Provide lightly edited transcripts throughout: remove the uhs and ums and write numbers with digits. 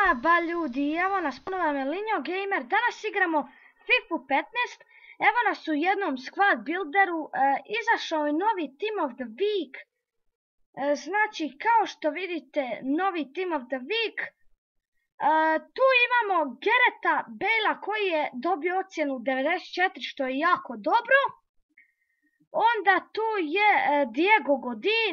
Ba ljudi, evo nas ponovo Melinjo Gamer, danas igramo FIFA 15, evo nas u jednom squad builderu, izašao je novi Team of the Week, znači kao što vidite novi Team of the Week, tu imamo Garretha Bale'a koji je dobio ocjenu 94 što je jako dobro, onda tu je Diego Godin,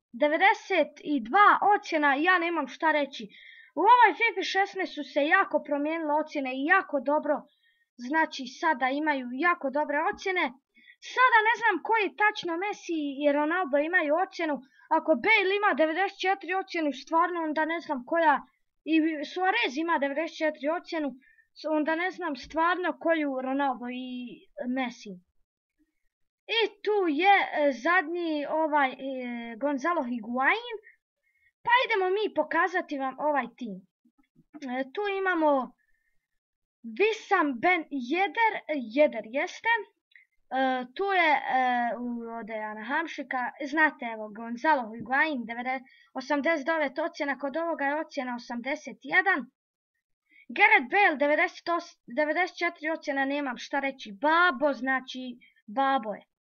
92 ocjena, ja nemam šta reći. U ovoj FIFA 16 su se jako promijenile ocjene i jako dobro, znači sada imaju jako dobre ocjene. Sada ne znam koji tačno Messi i Ronaldo imaju ocjenu, ako Bale ima 94 ocjenu stvarno onda ne znam koja, i Suarez ima 94 ocjenu, onda ne znam stvarno koju Ronaldo i Messi. I tu je zadnji Gonzalo Higuain. Pa idemo mi pokazati vam ovaj tim. Tu imamo Wissam Ben Yedder jeste. Tu je od Hamšika, znate evo Gonzalo Higuain 89 ocjena, kod ovoga je ocjena 81. Gareth Bale 94 ocjena, nemam šta reći, babo znači babo je.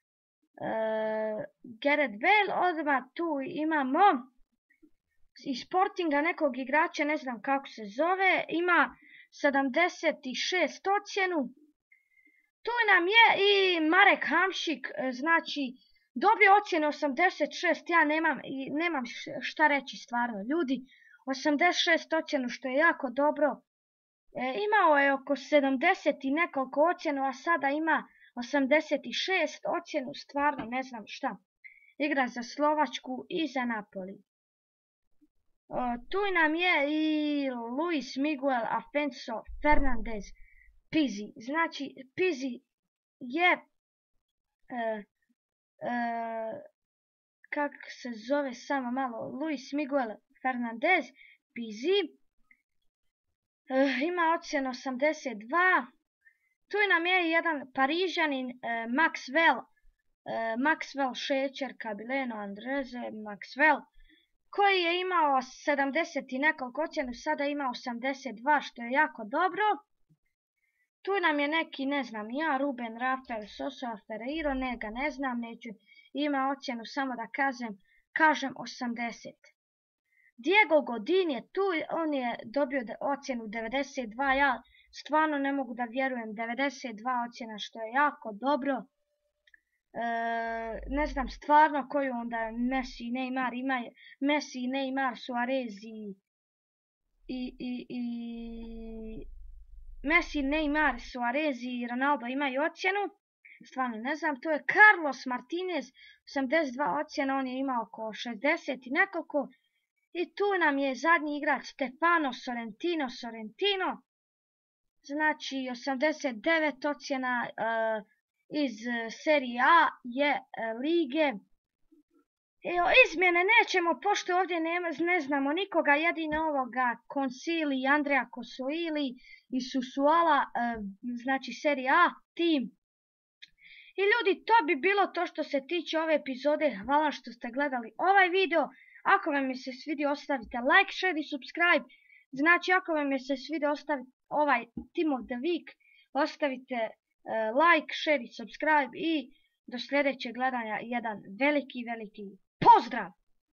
Gareth Bale, odmah tu imamo iz Sportinga nekog igrača, ne znam kako se zove, ima 76 ocjenu. Tu nam je i Marek Hamšik, znači dobio ocjenu 86, ja nemam šta reći stvarno ljudi, 86 ocjenu što je jako dobro. Imao je oko 70 i nekoliko ocjenu, a sada ima 86 ocjenu, stvarno ne znam šta. Igra za Slovačku i za Napoli. Tu nam je i Luis Miguel Afonso Fernandez Pizzi. Znači Pizzi je kak se zove samo malo, Luis Miguel Fernandez Pizzi. Ima ocjenu 82. Tu nam je jedan Parižanin Maxwell Šećer Kabileno Andreze Maxwell, koji je imao 70 i nekoliko ocjenu, sada ima 82 što je jako dobro. Tu nam je neki, ne znam ja, Ruben Rafael Sosa Ferreiro, ne znam, neću, ima ocjenu samo da kažem 80. Diego Godin je tu, on je dobio ocjenu 92, ja stvarno ne mogu da vjerujem, 92 ocjena što je jako dobro. Ne znam stvarno koju onda Messi, Neymar imaju, Messi, Neymar, Suarez Messi, Neymar, Suarez i Ronaldo imaju ocjenu, stvarno ne znam. Tu je Carlos Martinez, 82 ocjena, on je imao oko 60 i nekoliko. I tu nam je zadnji igrač Stefano Sorrentino, znači 89 ocjena iz Serije A je lige. Izmjene nećemo, pošto ovdje ne znamo nikoga, jedino ovoga Consili, Andrea Cosuili i Susuala, znači Serije A tim. I ljudi, to bi bilo to što se tiče ove epizode. Hvala što ste gledali ovaj video. Ako vam je se svidio, ostavite like, share i subscribe. Znači ako vam je se svidio ovaj Team of the Week, ostavite like, share i subscribe i do sljedećeg gledanja jedan veliki pozdrav!